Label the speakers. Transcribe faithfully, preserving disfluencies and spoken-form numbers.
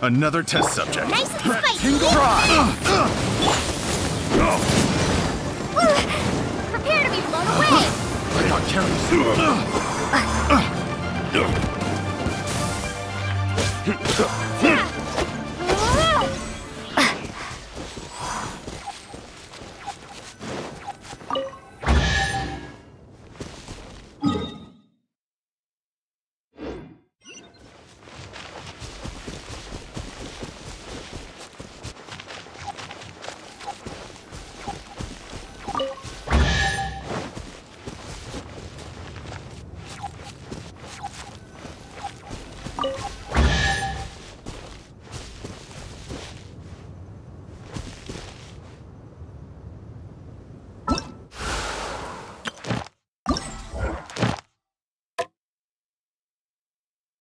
Speaker 1: Another test subject.
Speaker 2: Nice and spicy.
Speaker 1: Try.
Speaker 2: Prepare to be blown away.
Speaker 1: I got careless.